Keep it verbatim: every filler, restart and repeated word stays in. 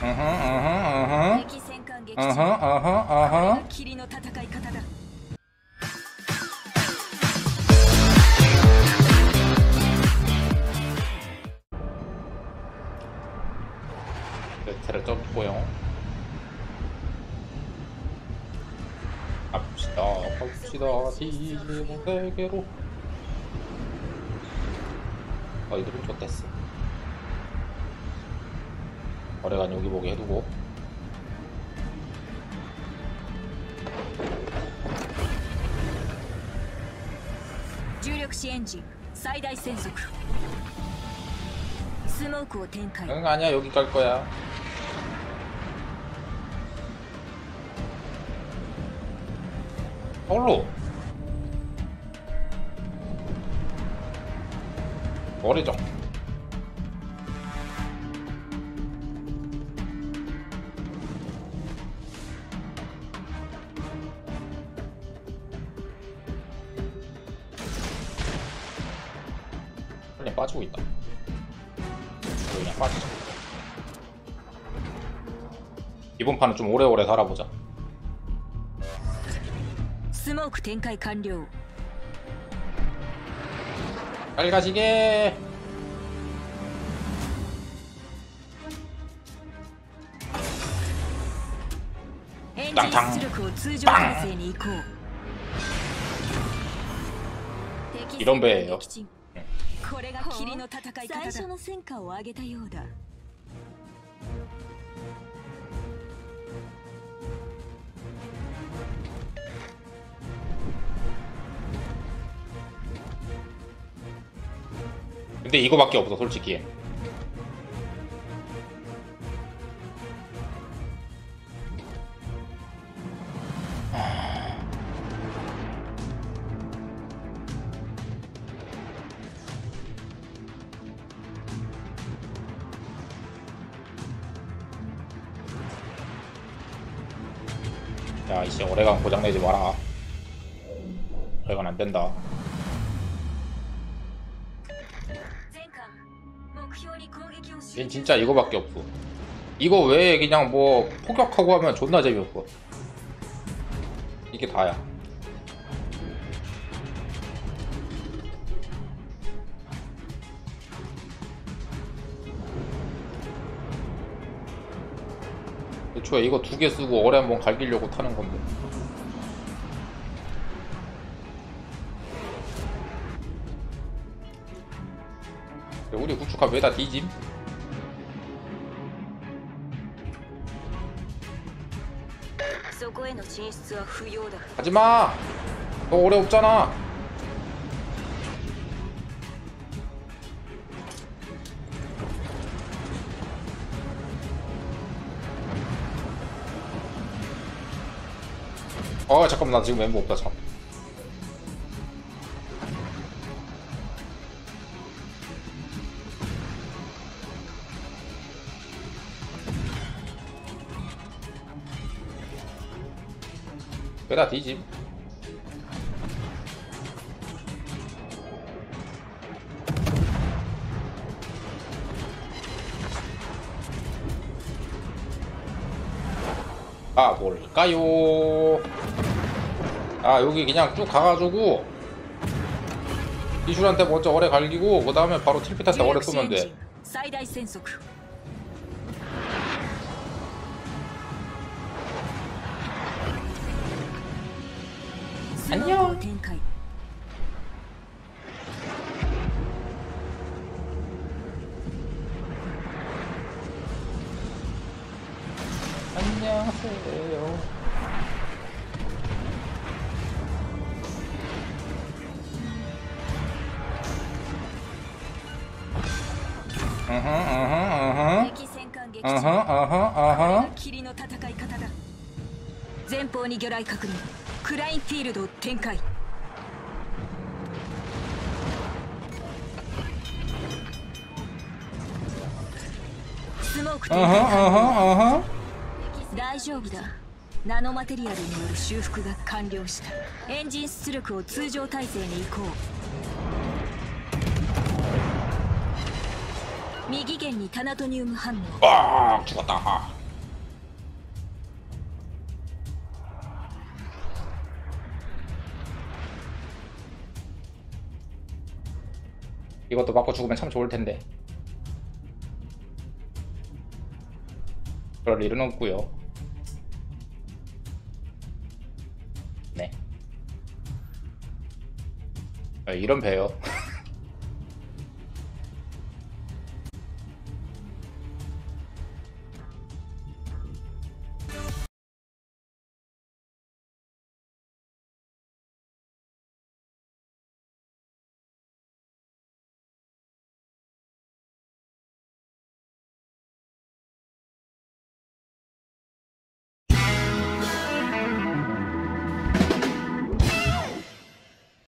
うんふんうんふん敵戦艦撃うんふんうんふん沈。 うんふん。 霧の戦い方だ。 레트를 떴고요. 갑시다 갑시다 뒤집은 세계로. 어 이들은 좋댔어. 거래관 여기 보게 해두고. 주력エンジン最大戦速。スモークを展開。 응 아니야 여기 갈 거야. 서울로 거래정. 그냥 빠지고 있다. 그냥 빠지자. 이번 판은 좀 오래오래 살아보자. スモーク展開完了。 빨리 가시게. 엔진出力を通常体制に移行。 이런 배예요. これが霧の戦い方だ。最初の戦果を上げたようだ。 근데 이거밖에 없어 솔직히. 야 이씨 오래간 고장내지 마라. 오래간 안된다. 얜 진짜 이거밖에 없어. 이거 외에 그냥 뭐 포격하고 하면 존나 재미없어. 이게 다야. 애초에 이거 두 개 쓰고 어뢰 한번 갈기려고 타는 건데. 우리 구축함 왜 다 뒤짐? 하지마! 너 오래 없잖아. 아 잠깐만 나 지금 멤버 없다 참. 왜다 뒤짐? 아 뭘까요? 아 여기 그냥 쭉 가가지고 이슈한테 먼저 어뢰 갈기고 그 다음에 바로 틸핏한테 어뢰 쏘면 돼. 안녕. 안녕하세요. 어허 어허 어허 어허 어허. 霧の戦い方だ。前方に魚雷確認。クラインフィールドを展開。スモーク展開。大丈夫だ。ナノマテリアルによる修復が完了した。エンジン出力を通常体制に移行。 右弦にタナトニウム反応。 아 죽었다. 이것도 맞고 죽으면 참 좋을 텐데. 그럴 일은 없고요. 네. 아, 이런 배요.